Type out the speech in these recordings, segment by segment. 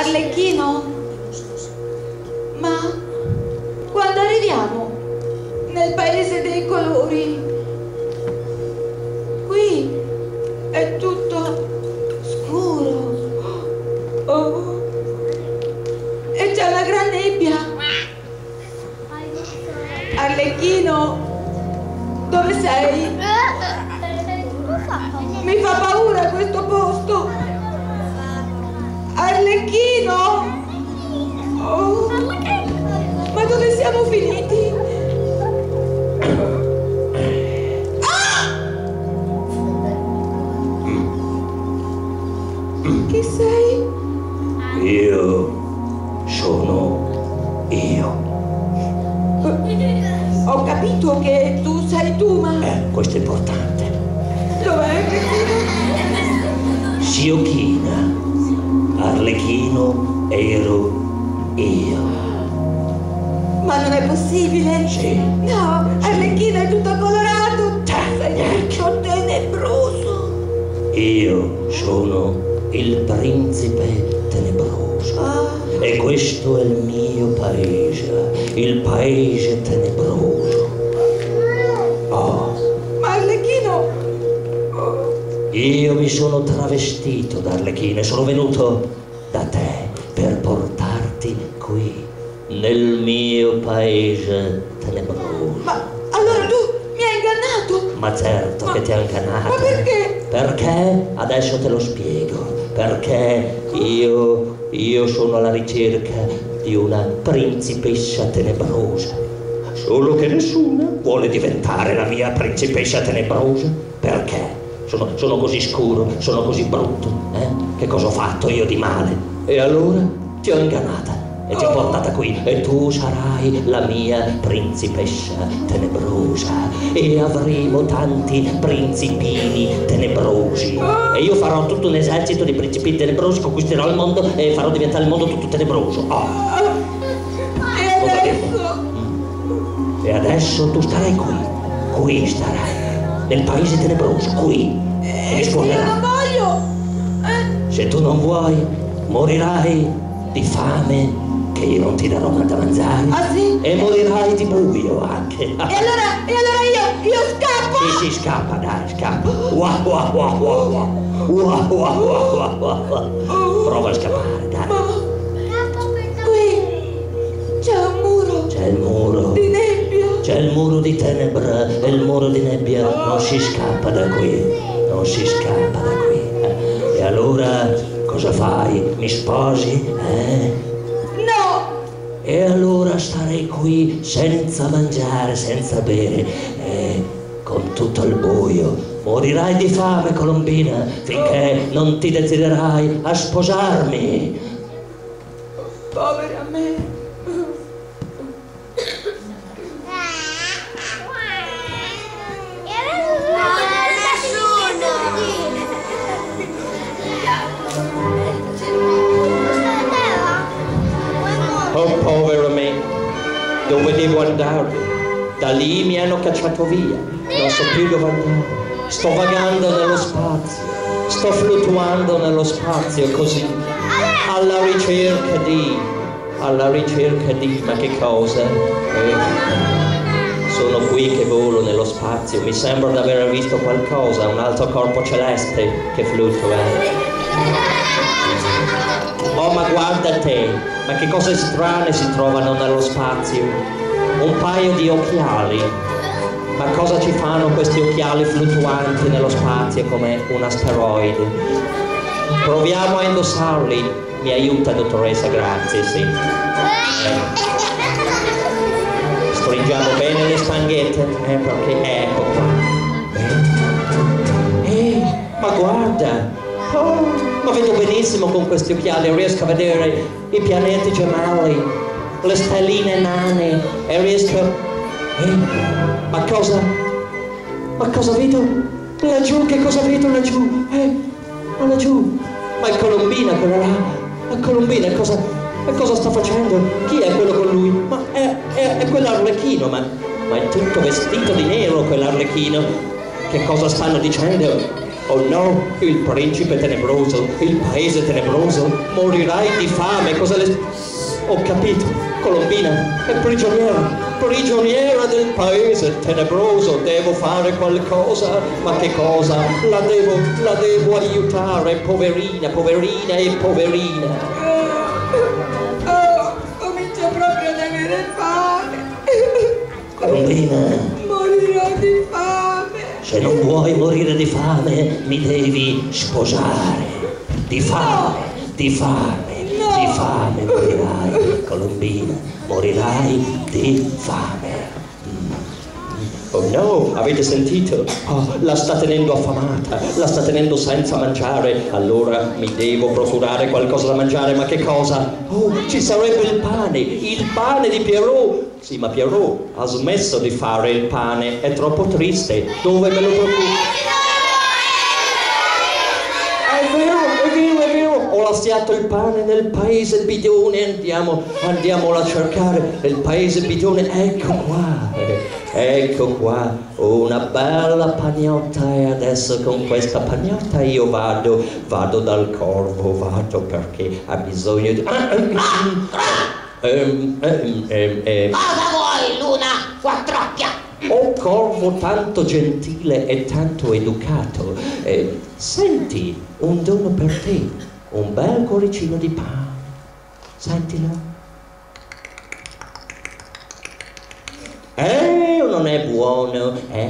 Arlecchino? Ma quando arriviamo nel paese dei colori, qui è tutto scuro. Oh. E c'è una gran nebbia. Arlecchino, dove sei? Mi fa paura questo posto. Arlecchino? Oh. Ma dove siamo finiti? Ah! Chi sei? Io sono io. Ho capito che tu sei tu, ma... Questo è importante. Dov'è Arlecchino? Siochina, Arlecchino ero io. Ma non è possibile? Sì. No, Arlecchino è tutto colorato. Sei tutto tenebroso. Io sono il principe tenebroso. Ah. E questo è il mio paese, il paese tenebroso. Oh. Ma Arlecchino... Io mi sono travestito da Arlecchino e sono venuto da te per portarti qui, nel mio paese tenebroso. Ma allora tu mi hai ingannato? Ma certo che ti ho ingannato. Ma perché? Perché? Adesso te lo spiego. Perché io sono alla ricerca di una principessa tenebrosa. Solo che nessuna vuole diventare la mia principessa tenebrosa. Perché? Sono così scuro, sono così brutto. Che cosa ho fatto io di male? E allora ti ho ingannata e ti ho portata qui e tu sarai la mia principessa tenebrosa e avremo tanti principini tenebrosi e io farò tutto un esercito di principini tenebrosi, conquisterò il mondo e farò diventare il mondo tutto tenebroso. E adesso? E adesso tu starai qui starai nel paese tenebroso, qui e mi Se io suonerai. non voglio! Se tu non vuoi morirai di fame che io non ti darò da mangiare. Ah sì? E morirai di buio anche. E allora io scappo! Sì, scappa, dai, scappa. Wah, wah, wah, wah, wah. Wah, wah, wah, wah, wah, wah. Prova a scappare, dai. Ma qui c'è un muro. C'è il muro. Di nebbia. C'è il muro di tenebra e il muro di nebbia. Non si scappa da qui. Non si scappa da qui. E allora cosa fai? Mi sposi? No! E allora starei qui senza mangiare, senza bere, con tutto il buio. Morirai di fame, Colombina, finché non ti deciderai a sposarmi. Povera me. Oh, povero me, dove devo andare? Da lì mi hanno cacciato via, non so più dove andare. Sto vagando nello spazio, sto fluttuando nello spazio così, alla ricerca di, ma che cosa? Sono qui che volo nello spazio, mi sembra di aver visto qualcosa, un altro corpo celeste che fluttua. Oh, ma guarda te, ma che cose strane si trovano nello spazio. Un paio di occhiali. Ma cosa ci fanno questi occhiali fluttuanti nello spazio come un asteroide? Proviamo a indossarli. Mi aiuta, dottoressa, grazie, sì. Stringiamo bene le spanghette, perché ecco qua. Ma guarda! Oh, ma vedo benissimo con questi occhiali, riesco a vedere i pianeti gemelli, le stelline nane e riesco... ma cosa vedo? Laggiù, che cosa vedo laggiù? Ma laggiù, ma è Colombina quella là, ma Colombina cosa sta facendo? Chi è quello con lui? Ma è quell'Arlecchino, ma è tutto vestito di nero quell'Arlecchino. Che cosa stanno dicendo? Oh no, il principe tenebroso, il paese tenebroso, morirai di fame, cosa le... Ho capito, Colombina è prigioniera del paese tenebroso, devo fare qualcosa, ma che cosa? La devo aiutare, poverina e poverina. Comincio proprio ad avere fame. Colombina, Morirò di fame. se non vuoi morire di fame, mi devi sposare. Di fame morirai, Colombina, morirai di fame. Oh no, avete sentito? Oh, la sta tenendo affamata, la sta tenendo senza mangiare. Allora mi devo procurare qualcosa da mangiare, ma che cosa? Oh, ci sarebbe il pane di Pierrot. Sì, ma Pierrot ha smesso di fare il pane, è troppo triste. Dove me lo procuro? È vero, ho lasciato il pane nel paese bidone, andiamolo a cercare, nel paese bidone, ecco qua, una bella pagnotta, e adesso con questa pagnotta io vado dal corvo, perché ha bisogno di... Cosa vuoi, Luna, quattrocchia? Oh corvo tanto gentile e tanto educato, senti, un dono per te, un bel cuoricino di pane, sentilo. Non è buono,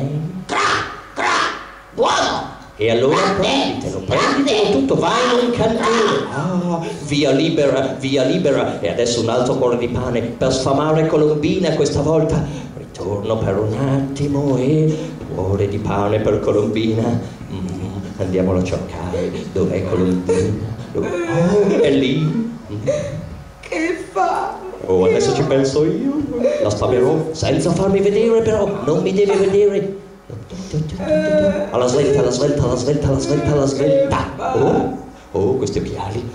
Buono! E allora prenditelo tutto, vai in un cantiere. Via libera, e adesso un altro cuore di pane per sfamare Colombina questa volta. Ritorno per un attimo e cuore di pane per Colombina. Andiamolo a cercare. Dov'è Colombina? È lì. Che fa? Oh, adesso ci penso io. La spamerò senza farmi vedere, però non mi deve vedere. Alla svelta. Oh, questi occhiali.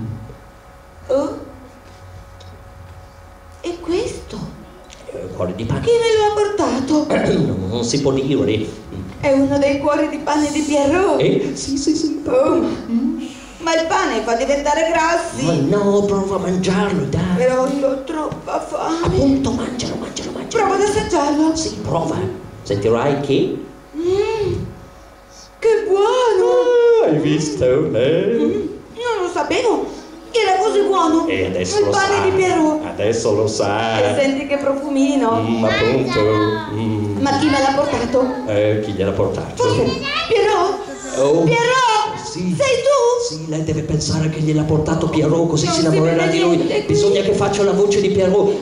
E questo? Cuore di pane. Chi me lo ha portato? Non si può dire. È uno dei cuori di pane di Pierrot. Sì. Ma il pane fa diventare grassi. Ma no, prova a mangiarlo, dai. Però io ho troppa fame. Appunto, mangialo. Prova ad assaggiarlo. Sì, prova. Sentirai che... Che buono! Hai visto? Non lo sapevo. Era così buono. E adesso il lo pane sai. di Pierrot. Adesso lo E sai. senti che profumino. Appunto. Ma chi me l'ha portato? Chi gliel'ha portato? Forse Pierrot? Oh. Pierrot! Sì. Sei tu? Sì, lei deve pensare che gliel'ha portato Pierrot, così Non si si innamorerà vede di lui. niente qui. Bisogna che faccia la voce di Pierrot.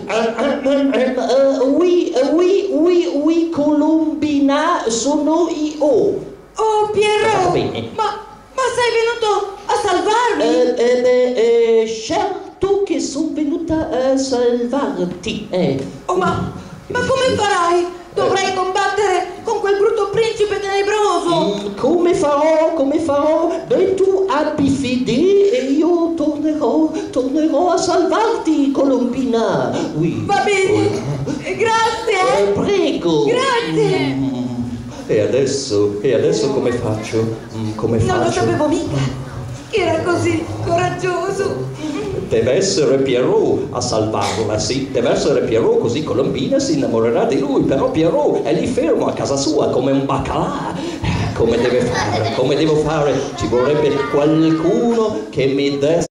Oui, Colombina, sono io. Oh, Pierrot! Va bene. Ma sei venuto a salvarmi? Certo che sono venuta a salvarti. Oh, ma come farai? Dovrai combattere con quel brutto principe tenebroso. Come farò? Beh, tu abbi fede e io tornerò a salvarti, Colombina. Oui. Va bene. Grazie. Prego. Grazie. E adesso come faccio? Non lo sapevo mica. Era così coraggioso. Deve essere Pierrot a salvarla, sì, deve essere Pierrot, così Colombina si innamorerà di lui, però Pierrot è lì fermo a casa sua come un baccalà. Come devo fare? Ci vorrebbe qualcuno che mi desse